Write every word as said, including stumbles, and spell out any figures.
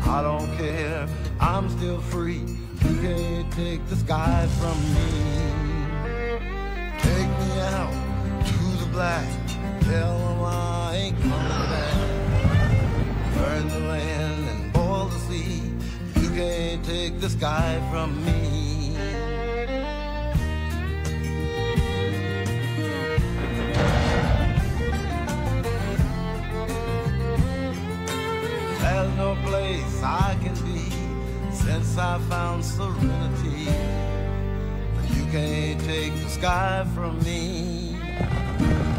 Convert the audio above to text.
I don't care, I'm still free. You can't take the sky from me. Take me out to the black, tell them I ain't coming back. Burn the land and boil the sea. You can't take the sky from me. There's no place I can be since I found serenity. But you can't take the sky from me.